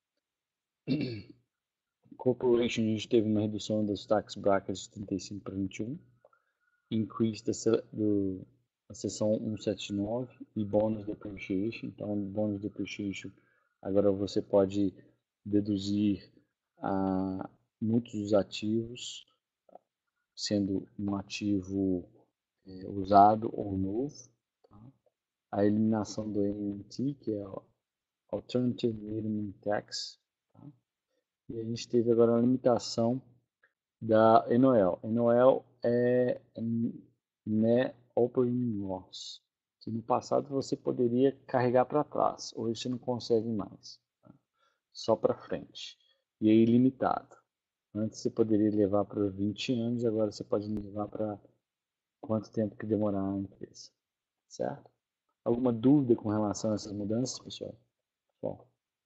Corporation, a gente teve uma redução dos tax brackets de 35 para 21, increase da seção 179 e bônus depreciation. Então, bônus depreciation, agora você pode deduzir muitos dos ativos, sendo um ativo usado ou novo. Tá? A eliminação do AMT, que é o Alternative Minimum Tax. Tá? E a gente teve agora a limitação da NOL. NOL é Net Operating Loss, que no passado você poderia carregar para trás, hoje você não consegue mais, tá? Só para frente. E é ilimitado. Antes você poderia levar para 20 anos, agora você pode levar para quanto tempo que demorar a empresa, certo? Alguma dúvida com relação a essas mudanças, pessoal? Bom,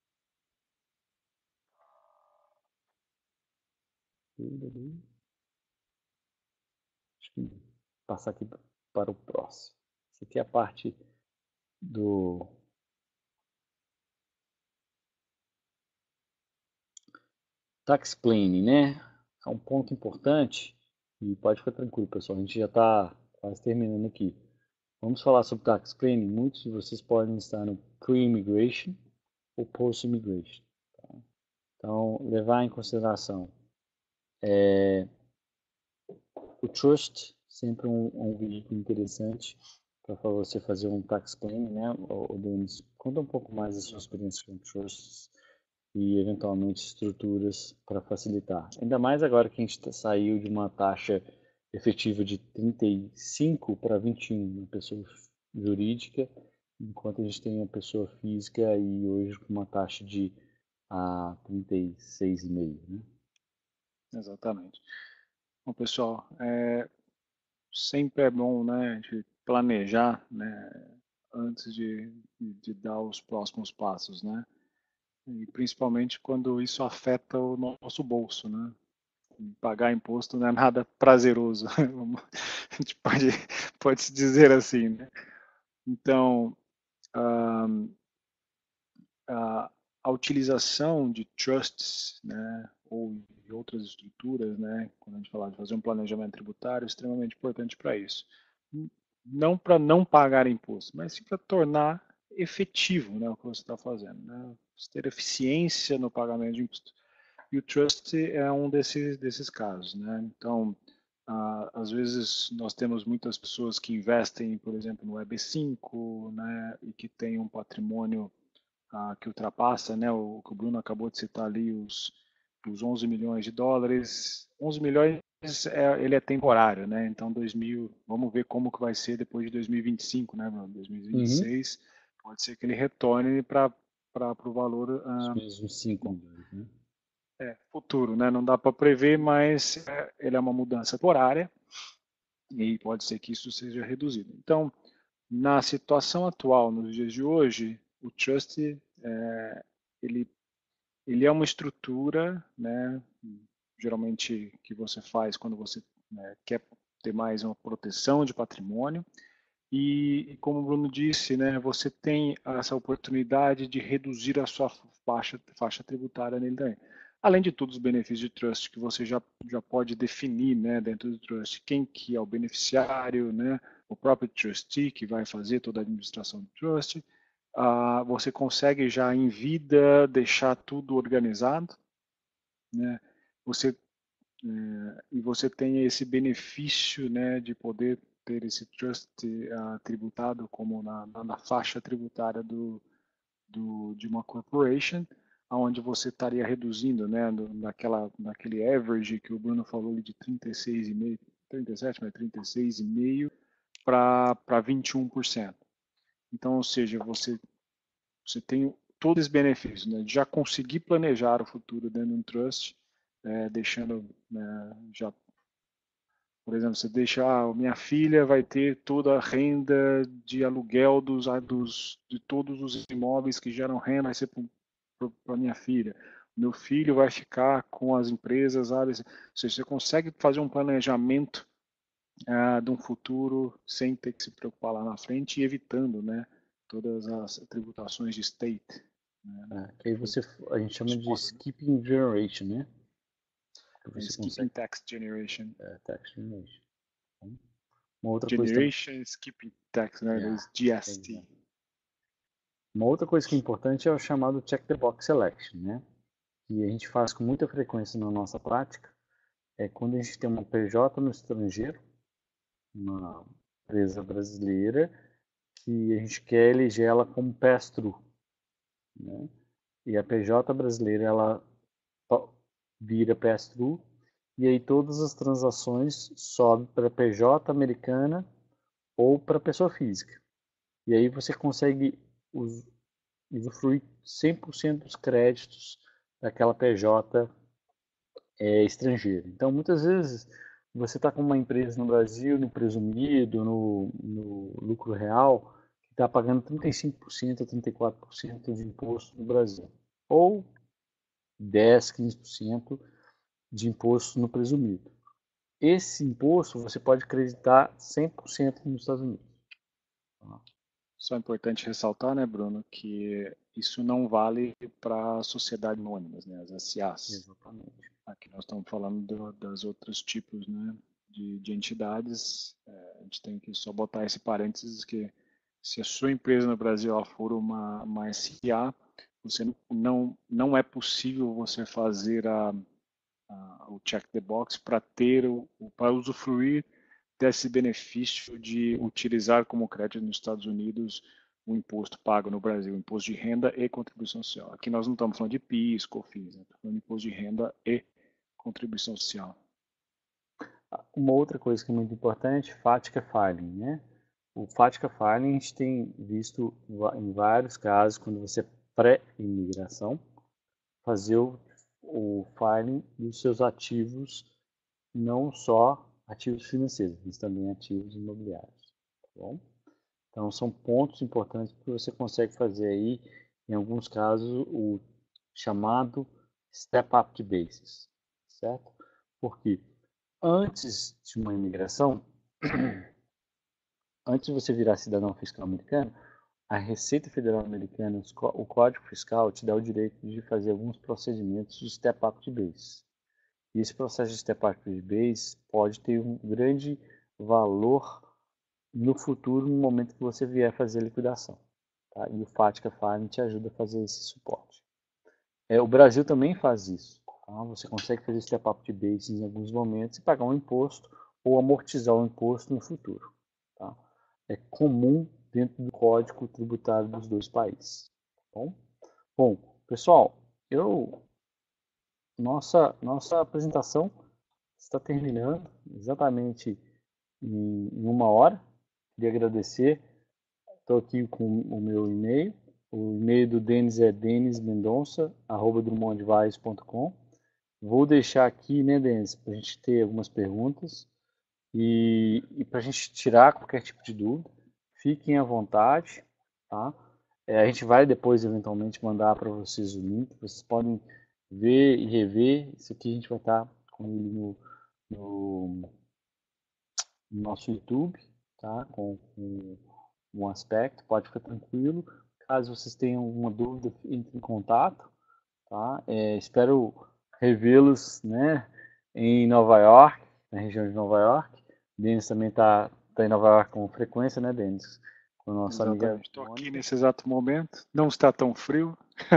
acho que passar aqui para o próximo. Essa aqui é a parte do tax planning, né? É um ponto importante e pode ficar tranquilo, pessoal. A gente já está quase terminando aqui. Vamos falar sobre tax planning. Muitos de vocês podem estar no pre-immigration ou post-immigration. Tá? Então, levar em consideração o trust, sempre um veículo interessante para você fazer um tax planning, né? O Denis, conta um pouco mais da sua experiência com trusts e eventualmente estruturas para facilitar. Ainda mais agora que a gente saiu de uma taxa efetiva de 35 para 21 na pessoa jurídica, enquanto a gente tem uma pessoa física e hoje com uma taxa de 36,5, né? Exatamente. Bom, pessoal, sempre é bom, né, de planejar, né, antes de dar os próximos passos, né? E principalmente quando isso afeta o nosso bolso, né? Pagar imposto não é nada prazeroso, a gente pode se dizer assim, né? Então, a utilização de trusts, né, ou de outras estruturas, né, quando a gente fala de fazer um planejamento tributário, é extremamente importante para isso. Não para não pagar imposto, mas sim para tornar efetivo, né, o que você está fazendo, né, ter eficiência no pagamento de imposto. E o trust é um desses casos, né? Então, às vezes nós temos muitas pessoas que investem, por exemplo, no Web5, né, e que têm um patrimônio que ultrapassa, né, o que o Bruno acabou de citar ali, os 11 milhões de dólares. 11 milhões ele é temporário, né? Então, vamos ver como que vai ser depois de 2025, né, Bruno? 2026, pode ser que ele retorne para o valor Os mesmos 5 bom, milhões, né? futuro, né? Não dá para prever, mas ele é uma mudança temporária e pode ser que isso seja reduzido. Então, na situação atual, nos dias de hoje, o trust ele, ele é uma estrutura, né, geralmente que você faz quando você, né, quer ter mais uma proteção de patrimônio. E como o Bruno disse, né, você tem essa oportunidade de reduzir a sua faixa tributária nele também. Além de todos os benefícios de trust que você já pode definir, né, dentro do trust, quem que é o beneficiário, né, o próprio trustee que vai fazer toda a administração do trust. Você consegue já em vida deixar tudo organizado, né? Você e você tem esse benefício, né, de poder ter esse trust tributado como na faixa tributária de uma corporation, onde você estaria reduzindo, né, naquele average que o Bruno falou de 36,5, 37, mas 36,5 para 21%. Então, ou seja, você tem todos os benefícios, né? Já conseguir planejar o futuro dentro de um trust, deixando, né, já, por exemplo, você deixa, minha filha vai ter toda a renda de aluguel de todos os imóveis que geram renda, vai ser para minha filha. Meu filho vai ficar com as empresas, ou seja, você consegue fazer um planejamento de um futuro sem ter que se preocupar lá na frente e evitando, né, todas as tributações de state. Né, Que aí a gente chama de skipping generation, né? skipping tax generation. Tax generation. Uma outra Generation coisa skipping tax, né? GST. Uma outra coisa que é importante é o chamado check the box selection, né? Que a gente faz com muita frequência na nossa prática, é quando a gente tem uma PJ no estrangeiro, uma empresa brasileira, que a gente quer eleger ela como pass-through, né? E a PJ brasileira, ela vira pass-through, e aí todas as transações sobem para a PJ americana ou para a pessoa física. E aí você consegue usufruir 100% dos créditos daquela PJ estrangeira. Então, muitas vezes, você está com uma empresa no Brasil, no presumido, no lucro real, que está pagando 35% a 34% de imposto no Brasil. Ou 10, 15% de imposto no presumido. Esse imposto você pode acreditar 100% nos Estados Unidos. Só é importante ressaltar, né, Bruno, que isso não vale para sociedades anônimas, né, as SAs. Exatamente. Aqui nós estamos falando das outros tipos, né, de entidades. A gente tem que só botar esse parênteses que se a sua empresa no Brasil ela for uma SA, você não é possível você fazer o check the box para usufruir desse benefício de utilizar como crédito nos Estados Unidos o imposto pago no Brasil, imposto de renda e contribuição social. Aqui nós não estamos falando de PIS, COFINS, estamos falando de imposto de renda e contribuição social. Uma outra coisa que é muito importante, FATCA Filing, né? O FATCA Filing a gente tem visto em vários casos, quando você é pré-imigração, fazer o filing dos seus ativos, não só ativos financeiros, mas também ativos imobiliários. Tá bom? Então, são pontos importantes que você consegue fazer aí, em alguns casos, o chamado Step Up to Basis, certo? Porque antes de uma imigração, antes de você virar cidadão fiscal americano, a Receita Federal Americana, o Código Fiscal, te dá o direito de fazer alguns procedimentos de Step Up to Base. E esse processo de Step Up to Base pode ter um grande valor no futuro, no momento que você vier fazer a liquidação. Tá? E o FATCA Filing te ajuda a fazer esse suporte. O Brasil também faz isso. Tá? Você consegue fazer Step Up to Base em alguns momentos e pagar um imposto ou amortizar o imposto no futuro. Tá? É comum dentro do código tributário dos dois países. Tá bom, pessoal, nossa apresentação está terminando exatamente em 1 hora. Queria agradecer. Estou aqui com o meu e-mail. O e-mail do Denis é denismendonça@drummondadvice.com. Vou deixar aqui, né, Denis, para a gente ter algumas perguntas e para a gente tirar qualquer tipo de dúvida. Fiquem à vontade, tá? A gente vai depois, eventualmente, mandar para vocês o link. Vocês podem ver e rever. Isso aqui a gente vai estar com ele no nosso YouTube, tá? Com um aspecto, pode ficar tranquilo. Caso vocês tenham alguma dúvida, entre em contato, tá? Espero revê-los, né, em Nova York, na região de Nova York. Denis também está em Nova York com frequência, né, Denis? Com a nossa amiga. Estou aqui nesse exato momento. Não está tão frio.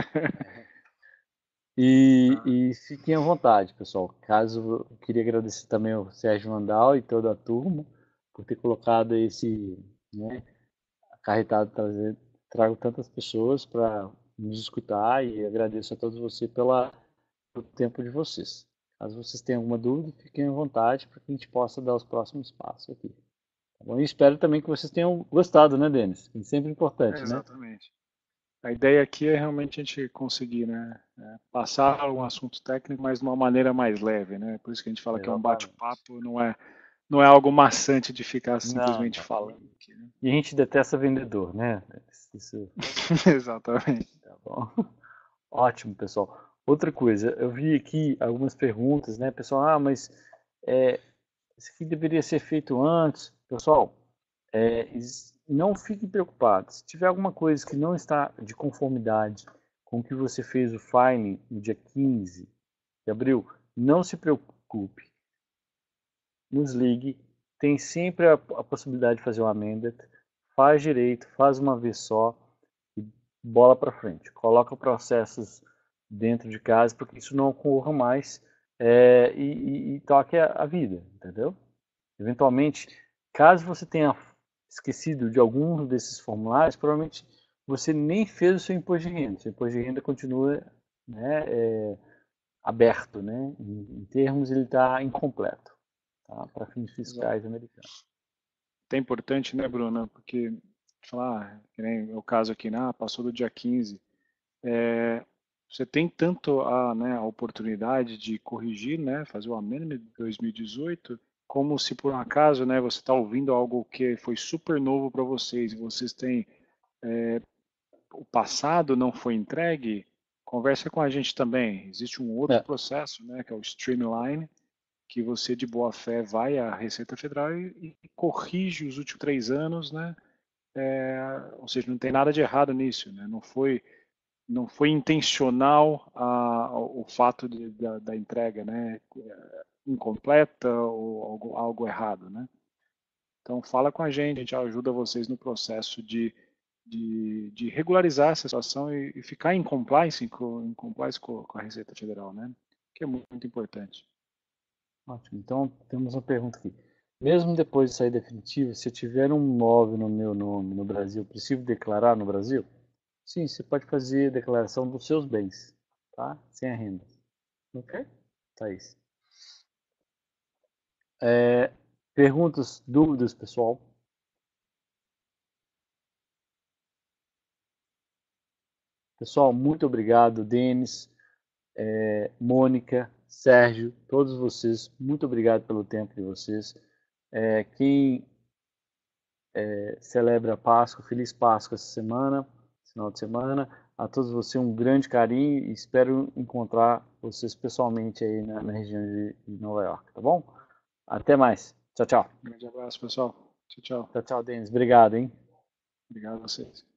E fiquem à vontade, pessoal. Caso eu queria agradecer também ao Sérgio Mandal e toda a turma por ter colocado esse, né, acarretado, trago tantas pessoas para nos escutar e agradeço a todos vocês pelo tempo de vocês. Caso vocês tenham alguma dúvida, fiquem à vontade para que a gente possa dar os próximos passos aqui. Tá bom? E espero também que vocês tenham gostado, né, Denis? É sempre importante, né? Exatamente. A ideia aqui é realmente a gente conseguir, né, passar um assunto técnico, mas de uma maneira mais leve, né? Por isso que a gente fala que é um Exatamente. bate-papo, não é algo maçante de ficar Não, simplesmente não. falando aqui, né? E a gente detesta vendedor, né? Isso Exatamente. tá bom. Ótimo, pessoal. Outra coisa, eu vi aqui algumas perguntas, né, pessoal? Ah, mas é, isso aqui deveria ser feito antes. Pessoal, não fiquem preocupados. Se tiver alguma coisa que não está de conformidade com o que você fez o filing no dia 15 de abril, não se preocupe. Nos ligue. Tem sempre a possibilidade de fazer uma amendment. Faz direito, faz uma vez só e bola para frente. Coloca processos dentro de casa para que isso não ocorra mais e toque a vida, entendeu? Eventualmente, caso você tenha esquecido de algum desses formulários, provavelmente você nem fez o seu imposto de renda. Seu imposto de renda continua, né, aberto, né? Em termos, ele está incompleto, tá? Para fins Exato. fiscais americanos. É importante, né, Bruna? Porque, falar, que nem é o caso aqui, né? Passou do dia 15. Você tem tanto a oportunidade de corrigir, né, fazer o amendment de 2018, como se por um acaso, né, você está ouvindo algo que foi super novo para vocês e vocês têm o passado não foi entregue, conversa com a gente também. Existe um outro É, processo, né, que é o Streamline, que você de boa fé vai à Receita Federal e corrige os últimos 3 anos, né? Ou seja, não tem nada de errado nisso, né? Não foi intencional o fato da entrega, né? Incompleta ou algo errado, né? Então fala com a gente ajuda vocês no processo de regularizar essa situação e ficar em compliance, em compliance com a Receita Federal, né? Que é muito importante. ótimo. Então, temos uma pergunta aqui. Mesmo depois de sair definitivo, se eu tiver um imóvel no meu nome no Brasil, preciso declarar no Brasil? Sim, você pode fazer a declaração dos seus bens, tá? Sem a renda. Ok? Thaís. Perguntas, dúvidas, pessoal? Pessoal, muito obrigado, Denis, Mônica, Sérgio, todos vocês, muito obrigado pelo tempo de vocês. Quem celebra a Páscoa, Feliz Páscoa essa semana, final de semana. A todos vocês um grande carinho e espero encontrar vocês pessoalmente aí na região de Nova York, tá bom? Até mais. Tchau, tchau. Um grande abraço, pessoal. Tchau, tchau. Tchau, tchau, Denis. Obrigado, hein? Obrigado a vocês.